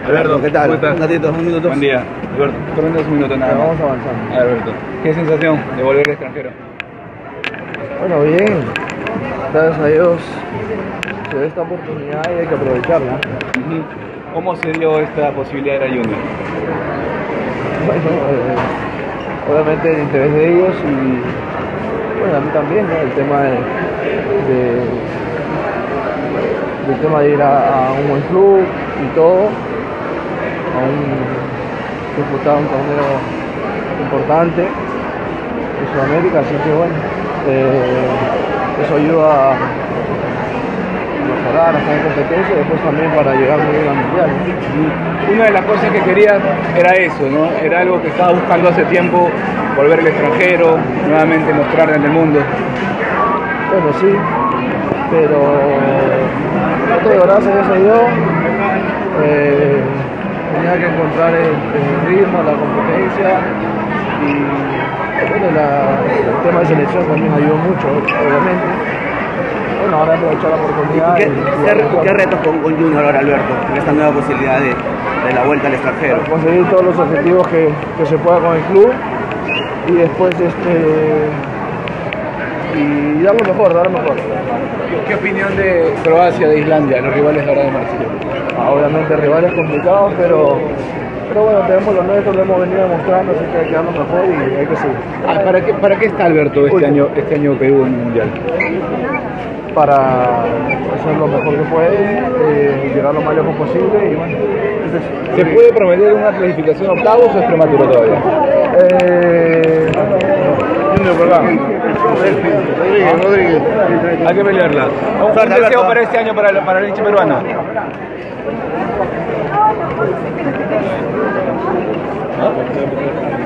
Alberto, ¿qué tal? ¿cómo estás? Un ratito, un minuto. Buen día. Alberto, solamente 2 minutos nada más. Vamos avanzando. Alberto, ¿qué sensación de volver al extranjero? Bueno, bien. Gracias a Dios se da esta oportunidad y hay que aprovecharla. ¿Cómo se dio esta posibilidad de la Junior? Bueno, obviamente el interés de ellos y bueno, a mí también, ¿no? El tema del tema de ir a un buen club y todo, disputar un torneo importante en Sudamérica, así que bueno, eso ayuda a mejorar, a estar en competencia y después también para llegar muy bien al mundial, ¿no? Una de las cosas que querías era eso, ¿no? Era algo que estaba buscando hace tiempo, volver al extranjero, nuevamente mostrar ante el mundo. Bueno, sí, pero todo gracias a Dios tenía que encontrar el ritmo, la competencia y bueno, el tema de selección también ayudó mucho, obviamente. Bueno, ahora aprovechar la oportunidad. ¿Qué retos con Junior ahora, Alberto, en esta nueva posibilidad de la vuelta al extranjero? Conseguir todos los objetivos que se pueda con el club y después y dar lo mejor, dar lo mejor. ¿Qué opinión de Croacia, de Islandia, los rivales ahora de Marcelo? Obviamente rivales complicados, pero bueno, tenemos lo nuestro, lo hemos venido demostrando, así que hay que dar lo mejor y hay que seguir. ¿Para qué está Alberto este año Perú en el Mundial? Para hacer lo mejor que puede, llegar lo más lejos posible y bueno. ¿Se puede prometer una clasificación a octavos o es prematuro todavía? Rodríguez. Hay que pelearla. Un deseo para este año para el hincha peruano. ¿Ah?